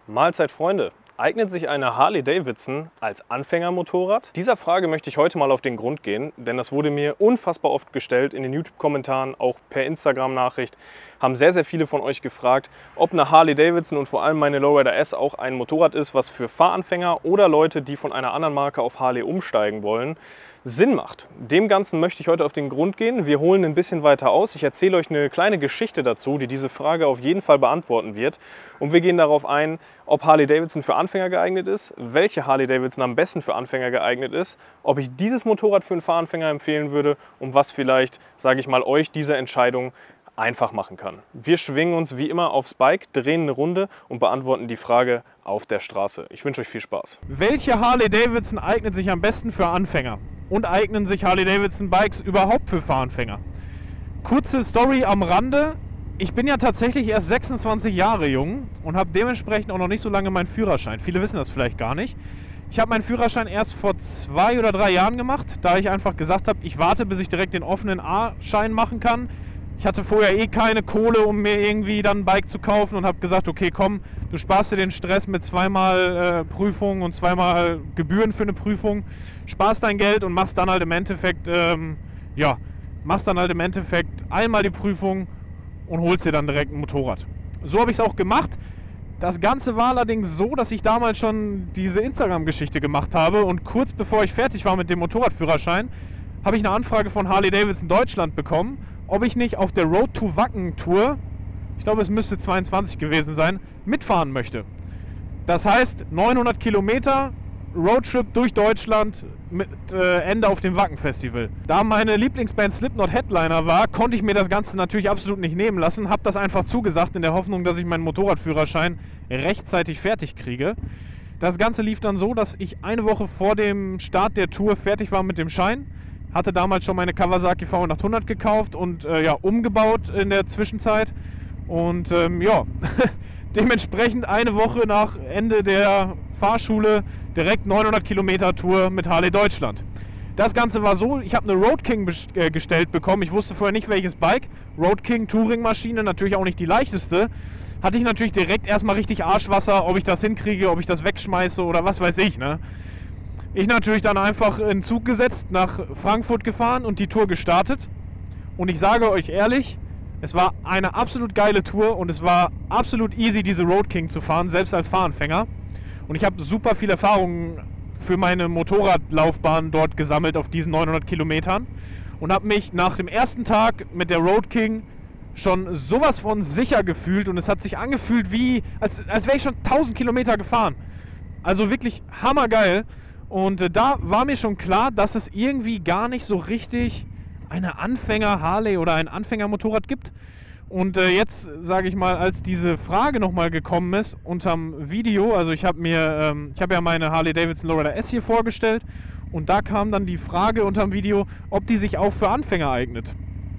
Mahlzeit, Freunde! Eignet sich eine Harley-Davidson als Anfängermotorrad? Dieser Frage möchte ich heute mal auf den Grund gehen, denn das wurde mir unfassbar oft gestellt in den YouTube-Kommentaren, auch per Instagram-Nachricht. Haben sehr, sehr viele von euch gefragt, ob eine Harley-Davidson und vor allem meine Lowrider S auch ein Motorrad ist, was für Fahranfänger oder Leute, die von einer anderen Marke auf Harley umsteigen wollen, Sinn macht. Dem Ganzen möchte ich heute auf den Grund gehen. Wir holen ein bisschen weiter aus. Ich erzähle euch eine kleine Geschichte dazu, die diese Frage auf jeden Fall beantworten wird. Und wir gehen darauf ein, ob Harley-Davidson für Anfänger geeignet ist, welche Harley-Davidson am besten für Anfänger geeignet ist, ob ich dieses Motorrad für einen Fahranfänger empfehlen würde und was vielleicht, sage ich mal, euch diese Entscheidung einfach machen kann. Wir schwingen uns wie immer aufs Bike, drehen eine Runde und beantworten die Frage auf der Straße. Ich wünsche euch viel Spaß. Welche Harley-Davidson eignet sich am besten für Anfänger? Und eignen sich Harley-Davidson Bikes überhaupt für Fahranfänger? Kurze Story am Rande. Ich bin ja tatsächlich erst 26 Jahre jung und habe dementsprechend auch noch nicht so lange meinen Führerschein. Viele wissen das vielleicht gar nicht. Ich habe meinen Führerschein erst vor 2 oder 3 Jahren gemacht, da ich einfach gesagt habe, ich warte, bis ich direkt den offenen A-Schein machen kann. Ich hatte vorher eh keine Kohle, um mir irgendwie dann ein Bike zu kaufen und habe gesagt, okay, komm, du sparst dir den Stress mit zweimal Prüfung und zweimal Gebühren für eine Prüfung, sparst dein Geld und machst dann halt im Endeffekt, einmal die Prüfung und holst dir dann direkt ein Motorrad. So habe ich es auch gemacht. Das Ganze war allerdings so, dass ich damals schon diese Instagram-Geschichte gemacht habe und kurz bevor ich fertig war mit dem Motorradführerschein, habe ich eine Anfrage von Harley-Davidson Deutschland bekommen, ob ich nicht auf der Road to Wacken Tour, ich glaube es müsste 22 gewesen sein, mitfahren möchte. Das heißt 900 Kilometer Roadtrip durch Deutschland mit Ende auf dem Wacken Festival. Da meine Lieblingsband Slipknot Headliner war, konnte ich mir das Ganze natürlich absolut nicht nehmen lassen, habe das einfach zugesagt in der Hoffnung, dass ich meinen Motorradführerschein rechtzeitig fertig kriege. Das Ganze lief dann so, dass ich eine Woche vor dem Start der Tour fertig war mit dem Schein. Hatte damals schon meine Kawasaki V800 gekauft und umgebaut in der Zwischenzeit. Und dementsprechend eine Woche nach Ende der Fahrschule direkt 900 Kilometer Tour mit Harley Deutschland. Das Ganze war so, ich habe eine Road King gestellt bekommen. Ich wusste vorher nicht, welches Bike. Road King Touring-Maschine, natürlich auch nicht die leichteste. Hatte ich natürlich direkt erstmal richtig Arschwasser, ob ich das hinkriege, ob ich das wegschmeiße oder was weiß ich, ne? Ich natürlich dann einfach in den Zug gesetzt, nach Frankfurt gefahren und die Tour gestartet. Und ich sage euch ehrlich, es war eine absolut geile Tour und es war absolut easy, diese Road King zu fahren, selbst als Fahranfänger. Und ich habe super viel Erfahrung für meine Motorradlaufbahn dort gesammelt auf diesen 900 Kilometern. Und habe mich nach dem ersten Tag mit der Road King schon sowas von sicher gefühlt. Und es hat sich angefühlt wie, als wäre ich schon 1000 Kilometer gefahren. Also wirklich hammergeil. Und da war mir schon klar, dass es irgendwie gar nicht so richtig eine Anfänger-Harley oder ein Anfängermotorrad gibt. Und jetzt, sage ich mal, als diese Frage nochmal gekommen ist unterm Video, also ich habe ja meine Harley-Davidson Lowrider S hier vorgestellt und da kam dann die Frage unterm Video, ob die sich auch für Anfänger eignet.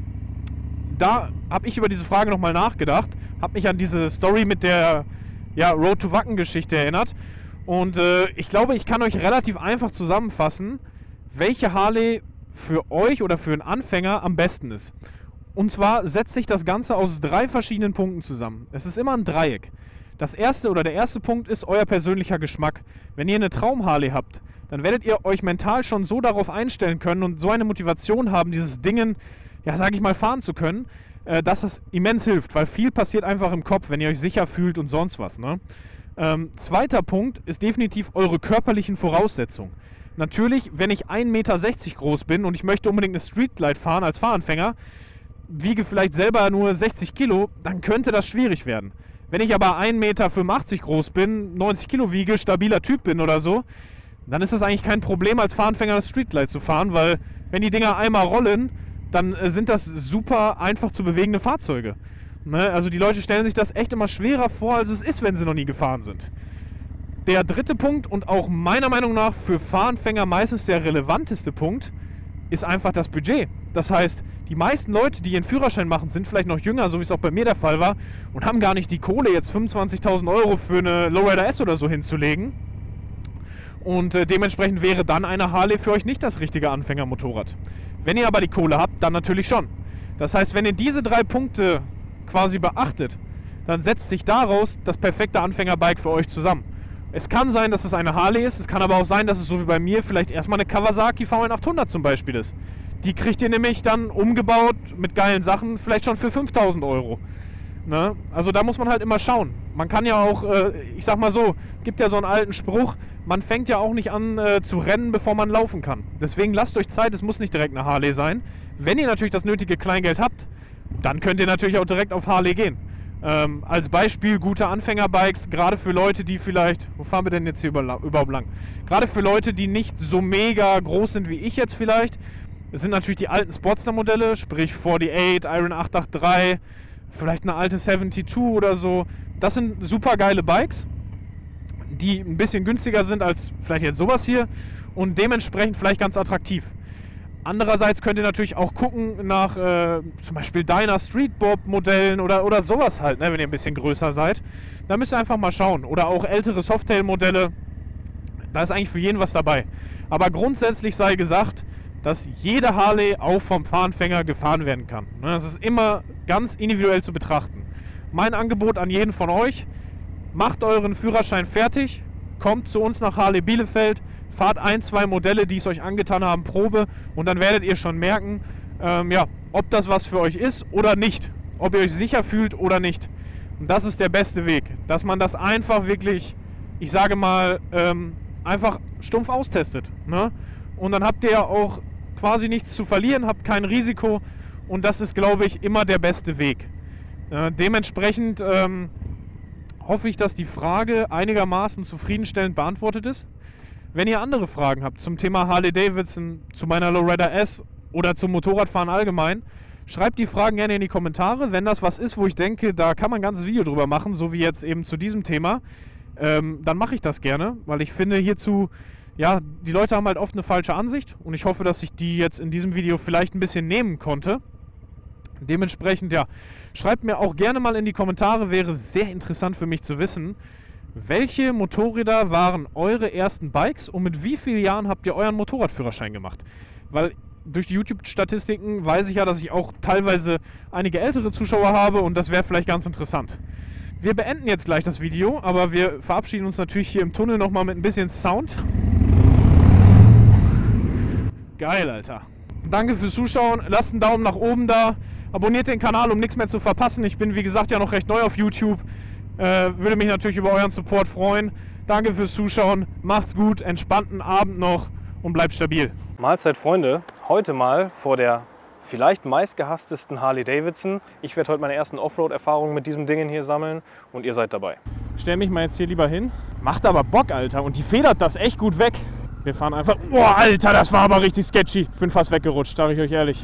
Da habe ich über diese Frage nochmal nachgedacht, habe mich an diese Story mit der Road to Wacken Geschichte erinnert. Und ich glaube, ich kann euch relativ einfach zusammenfassen, welche Harley für euch oder für einen Anfänger am besten ist. Und zwar setzt sich das Ganze aus 3 verschiedenen Punkten zusammen. Es ist immer ein Dreieck. Der erste Punkt ist euer persönlicher Geschmack. Wenn ihr eine Traum-Harley habt, dann werdet ihr euch mental schon so darauf einstellen können und so eine Motivation haben, dieses Ding, sage ich mal, fahren zu können, dass das immens hilft, weil viel passiert einfach im Kopf, wenn ihr euch sicher fühlt und sonst was, ne? Zweiter Punkt ist definitiv eure körperlichen Voraussetzungen. Natürlich, wenn ich 1,60 Meter groß bin und ich möchte unbedingt eine Streetglide fahren als Fahranfänger, wiege vielleicht selber nur 60 Kilo, dann könnte das schwierig werden. Wenn ich aber 1,85 Meter groß bin, 90 Kilo wiege, stabiler Typ bin oder so, dann ist das eigentlich kein Problem als Fahranfänger eine Streetglide zu fahren, weil wenn die Dinger einmal rollen, dann sind das super einfach zu bewegende Fahrzeuge. Also die Leute stellen sich das echt immer schwerer vor, als es ist, wenn sie noch nie gefahren sind. Der dritte Punkt und auch meiner Meinung nach für Fahranfänger meistens der relevanteste Punkt ist einfach das Budget. Das heißt, die meisten Leute, die ihren Führerschein machen, sind vielleicht noch jünger, so wie es auch bei mir der Fall war, und haben gar nicht die Kohle, jetzt 25.000 Euro für eine Lowrider S oder so hinzulegen. Und dementsprechend wäre dann eine Harley für euch nicht das richtige Anfängermotorrad. Wenn ihr aber die Kohle habt, dann natürlich schon. Das heißt, wenn ihr diese 3 Punkte quasi beachtet, dann setzt sich daraus das perfekte Anfängerbike für euch zusammen. Es kann sein, dass es eine Harley ist, es kann aber auch sein, dass es so wie bei mir vielleicht erstmal eine Kawasaki VN800 zum Beispiel ist. Die kriegt ihr nämlich dann umgebaut mit geilen Sachen, vielleicht schon für 5.000 Euro. Ne? Also da muss man halt immer schauen. Man kann ja auch, ich sag mal so, gibt ja so einen alten Spruch, man fängt ja auch nicht an zu rennen, bevor man laufen kann. Deswegen lasst euch Zeit, es muss nicht direkt eine Harley sein. Wenn ihr natürlich das nötige Kleingeld habt, dann könnt ihr natürlich auch direkt auf Harley gehen. Als Beispiel gute Anfängerbikes, gerade für Leute, die vielleicht, wo fahren wir denn jetzt hier überhaupt lang? Gerade für Leute, die nicht so mega groß sind wie ich jetzt vielleicht. Es sind natürlich die alten Sportster-Modelle, sprich 48, Iron 883, vielleicht eine alte 72 oder so. Das sind super geile Bikes, die ein bisschen günstiger sind als vielleicht jetzt sowas hier und dementsprechend vielleicht ganz attraktiv. Andererseits könnt ihr natürlich auch gucken nach zum Beispiel Dyna Streetbob-Modellen oder sowas halt, ne, wenn ihr ein bisschen größer seid. Da müsst ihr einfach mal schauen. Oder auch ältere Softail-Modelle. Da ist eigentlich für jeden was dabei. Aber grundsätzlich sei gesagt, dass jede Harley auch vom Fahranfänger gefahren werden kann. Das ist immer ganz individuell zu betrachten. Mein Angebot an jeden von euch: macht euren Führerschein fertig, kommt zu uns nach Harley Bielefeld, fahrt 1, 2 Modelle, die es euch angetan haben, Probe, und dann werdet ihr schon merken, ja, ob das was für euch ist oder nicht. Ob ihr euch sicher fühlt oder nicht. Und das ist der beste Weg, dass man das einfach wirklich, ich sage mal, einfach stumpf austestet. Ne? Und dann habt ihr ja auch quasi nichts zu verlieren, habt kein Risiko, und das ist, glaube ich, immer der beste Weg. Dementsprechend hoffe ich, dass die Frage einigermaßen zufriedenstellend beantwortet ist. Wenn ihr andere Fragen habt zum Thema Harley Davidson, zu meiner Lowrider S oder zum Motorradfahren allgemein, schreibt die Fragen gerne in die Kommentare. Wenn das was ist, wo ich denke, da kann man ein ganzes Video drüber machen, so wie jetzt eben zu diesem Thema, dann mache ich das gerne, weil ich finde hierzu, ja, die Leute haben halt oft eine falsche Ansicht, und ich hoffe, dass ich die jetzt in diesem Video vielleicht ein bisschen nehmen konnte. Dementsprechend, ja, schreibt mir auch gerne mal in die Kommentare, wäre sehr interessant für mich zu wissen, welche Motorräder waren eure ersten Bikes und mit wie vielen Jahren habt ihr euren Motorradführerschein gemacht? Weil durch die YouTube-Statistiken weiß ich ja, dass ich auch teilweise einige ältere Zuschauer habe, und das wäre vielleicht ganz interessant. Wir beenden jetzt gleich das Video, aber wir verabschieden uns natürlich hier im Tunnel nochmal mit ein bisschen Sound. Geil, Alter. Danke fürs Zuschauen, lasst einen Daumen nach oben da, abonniert den Kanal, um nichts mehr zu verpassen. Ich bin, wie gesagt, ja noch recht neu auf YouTube. Würde mich natürlich über euren Support freuen. Danke fürs Zuschauen, macht's gut, entspannten Abend noch und bleibt stabil. Mahlzeit, Freunde. Heute mal vor der vielleicht meistgehasstesten Harley Davidson. Ich werde heute meine ersten Offroad-Erfahrungen mit diesem Ding hier sammeln, und ihr seid dabei. Stell mich mal jetzt hier lieber hin. Macht aber Bock, Alter, und die federt das echt gut weg. Wir fahren einfach... Boah, Alter, das war aber richtig sketchy. Ich bin fast weggerutscht, sage ich euch ehrlich.